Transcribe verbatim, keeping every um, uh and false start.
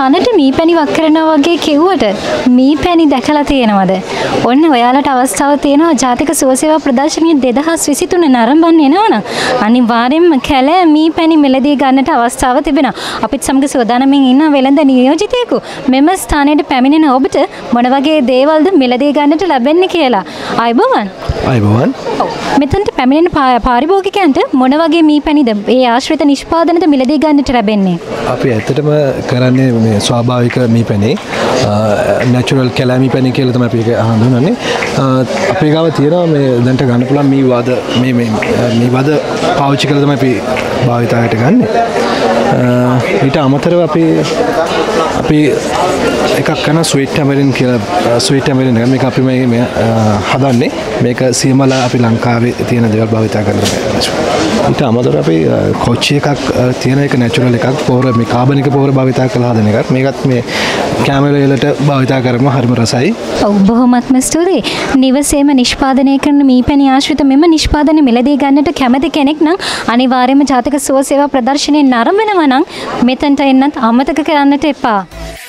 කනට මී පැණි වක් කරනවා වගේ කිව්වට මී පැණි දැකලා තියෙනවද? ඔන්න ඔයාලට අවස්ථාව තියෙනවා ජාතික සුව සේවා ප්‍රදර්ශනය දෙදහස් විසිතුන නරඹන්න එනවනම් අනිවාර්යෙන්ම කැලෑ මී පැණි මිලදී ගන්නට අවස්ථාව තිබෙනවා. අපිත් සමග සෝදානමින් ඉන්න වෙළඳ නියෝජිතයෙකු මෙම ස්ථානයට පැමිණෙන ඔබට මොන වගේ දේවල්ද මිලදී ගන්නට ලැබෙන්නේ කියලා. අයබෝවන්. අයබෝවන්. මෙතනට පැමිණෙන පාරිභෝගිකයන්ට මොන වගේ මී පැණිද ඒ ආශ්‍රිත නිෂ්පාදනද මිලදී ගන්නට ලැබෙන්නේ? අපි ඇත්තටම කරන්නේ මේ ස්වාභාවික මී පැණි නැචරල් කැලෑ මී පැණි කියලා තමයි අපි ඒක හඳුන්වන්නේ. අපේ ගාව තියෙනවා මේ දැන්ට ගන්න පුළුවන් මී වද මේ මේ මී වද පාවිච්චි කරලා තමයි අපි භාවිතයට ගන්නෙ. ඊට අමතරව අපි අපි එකක් කරන ස්වීට් ටැමරින් කියලා ස්වීට් ටැමරින් එක මේක අපි මේ හදන්නේ මේක සියමල අපි ලංකාවේ තියෙන දේවල් භාවිත කරලා ඊට අමතරව අපි කොච්චි එකක් තියෙන එක නැචරල් එකක් පොර මේ කාබනික පොර භාවිත කරලා හදන එකක් මේකත් මේ කැමරා වලට භාවිත කරම හරිම රසයි. ඔව් බොහොමත්ම ස්තුතියි. නිවසේම නිෂ්පාදනය කරන මී පැණි ආශ්‍රිත මෙම නිෂ්පාදන මිලදී ගන්නට කැමති කෙනෙක් නම් අනිවාර්යයෙන්ම ජාතික සුව සේවා ප්‍රදර්ශනයේ නරඹනවා නම් මෙතනට එන්නත් අමතක කරන්නට එපා.